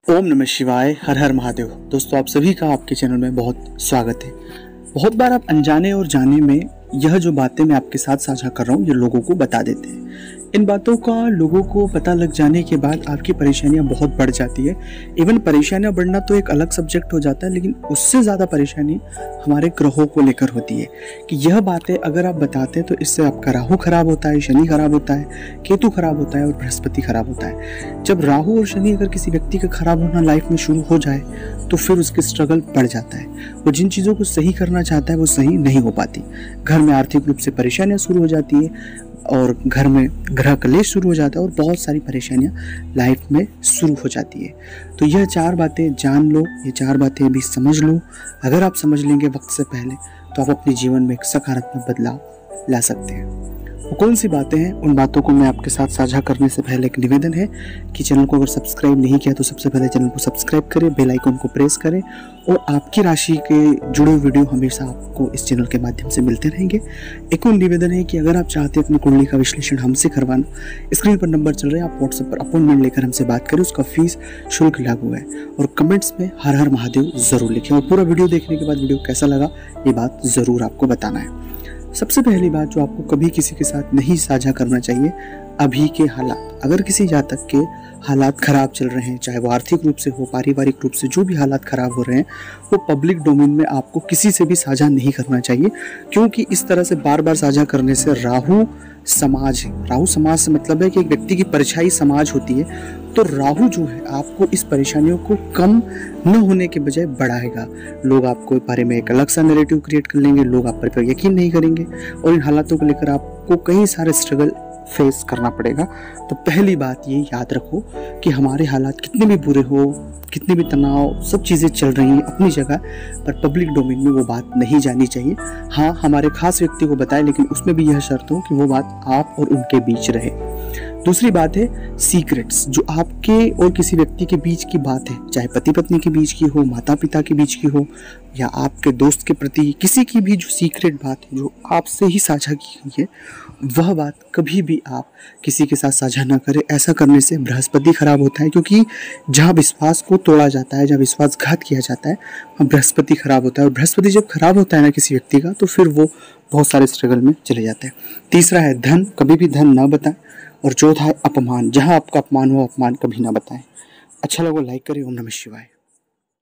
ओम नमः शिवाय। हर हर महादेव। दोस्तों, आप सभी का आपके चैनल में बहुत स्वागत है। बहुत बार आप अनजाने और जाने में यह जो बातें मैं आपके साथ साझा कर रहा हूँ ये लोगों को बता देते हैं। इन बातों का लोगों को पता लग जाने के बाद आपकी परेशानियां बहुत बढ़ जाती है। इवन परेशानियां बढ़ना तो एक अलग सब्जेक्ट हो जाता है, लेकिन उससे ज़्यादा परेशानी हमारे ग्रहों को लेकर होती है कि यह बातें अगर आप बताते हैं तो इससे आपका राहु खराब होता है, शनि खराब होता है, केतु खराब होता है और बृहस्पति खराब होता है। जब राहु और शनि अगर किसी व्यक्ति का खराब होना लाइफ में शुरू हो जाए तो फिर उसकी स्ट्रगल बढ़ जाता है। वो जिन चीज़ों को सही करना चाहता है वो सही नहीं हो पाती। घर में आर्थिक रूप से परेशानियां शुरू हो जाती है और घर में ग्रह कलेश शुरू हो जाता है और बहुत सारी परेशानियां लाइफ में शुरू हो जाती है। तो यह चार बातें जान लो, ये चार बातें भी समझ लो। अगर आप समझ लेंगे वक्त से पहले तो आप अपने जीवन में एक सकारात्मक बदलाव ला सकते हैं। वो कौन सी बातें हैं, उन बातों को मैं आपके साथ साझा करने से पहले एक निवेदन है कि चैनल को अगर सब्सक्राइब नहीं किया तो सबसे पहले चैनल को सब्सक्राइब करें, बेल आइकन को प्रेस करें और आपकी राशि के जुड़े वीडियो हमेशा आपको इस चैनल के माध्यम से मिलते रहेंगे। एक और निवेदन है कि अगर आप चाहते हैं अपनी कुंडली का विश्लेषण हमसे करवाना, स्क्रीन पर नंबर चल रहे हैं, आप व्हाट्सएप पर अपॉइंटमेंट लेकर हमसे बात करें। उसका फीस शुल्क लागू है और कमेंट्स में हर हर महादेव जरूर लिखें और पूरा वीडियो देखने के बाद वीडियो कैसा लगा ये बात जरूर आपको बताना है। सबसे पहली बात जो आपको कभी किसी के साथ नहीं साझा करना चाहिए, अभी के हालात। अगर किसी जातक के हालात खराब चल रहे हैं, चाहे वो आर्थिक रूप से हो, पारिवारिक रूप से, जो भी हालात खराब हो रहे हैं, वो पब्लिक डोमेन में आपको किसी से भी साझा नहीं करना चाहिए, क्योंकि इस तरह से बार बार साझा करने से राहु समाज है। राहु समाज से मतलब है कि एक व्यक्ति की परछाई समाज होती है। तो राहु जो है आपको इस परेशानियों को कम न होने के बजाय बढ़ाएगा। लोग आपको बारे में एक अलग सा नैरेटिव क्रिएट कर लेंगे, लोग आप पर यकीन नहीं करेंगे और इन हालातों को लेकर आपको कई सारे स्ट्रगल फेस करना पड़ेगा। तो पहली बात ये याद रखो कि हमारे हालात कितने भी बुरे हो, कितने भी तनाव, सब चीज़ें चल रही हैं अपनी जगह, पर पब्लिक डोमेन में वो बात नहीं जानी चाहिए। हाँ, हमारे खास व्यक्ति को बताएं, लेकिन उसमें भी यह शर्त हो कि वो बात आप और उनके बीच रहे। दूसरी बात है सीक्रेट्स, जो आपके और किसी व्यक्ति के बीच की बात है, चाहे पति पत्नी के बीच की हो, माता पिता के बीच की हो, या आपके दोस्त के प्रति किसी की भी जो सीक्रेट बात है जो आपसे ही साझा की गई है, वह बात कभी भी आप किसी के साथ साझा ना करें। ऐसा करने से बृहस्पति खराब होता है, क्योंकि जहाँ विश्वास को तोड़ा जाता है, जहाँ विश्वासघात किया जाता है, वहाँ बृहस्पति खराब होता है और बृहस्पति जब खराब होता है ना किसी व्यक्ति का, तो फिर वो बहुत सारे स्ट्रगल में चले जाता है। तीसरा है धन, कभी भी धन ना बताएं। और चौथा है अपमान, जहाँ आपका अपमान हो अपमान कभी ना बताएं। अच्छा लगा लाइक करें। ओम नमः शिवाय।